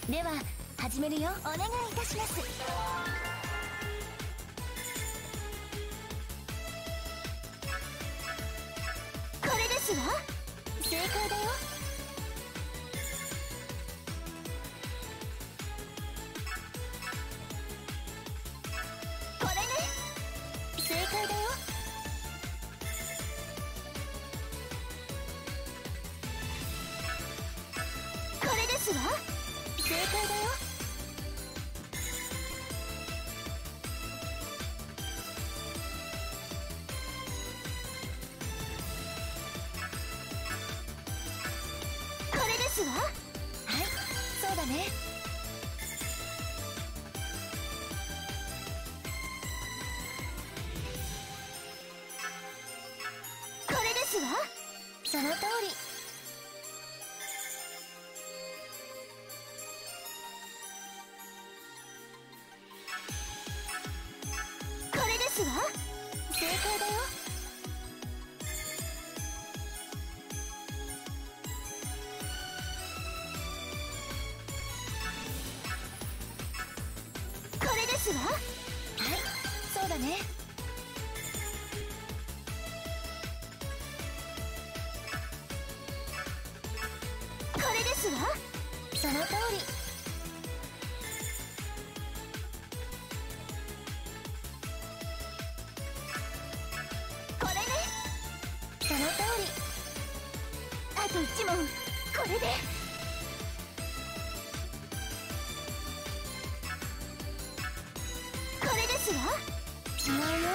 では始めるよ。お願いいたします。これですわ。正解だよ。これね。正解だよ。これですわ。正解だよ。これですわ。はい、そうだね。これですわ。その通り。これですわ。正解だよ。これですわ。はい、そうだね。これですわ。その通り。これね。その通り。あと1問。これで。これですわ。違うよ。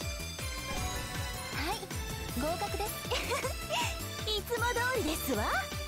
はい、合格です。いつも通りですわ。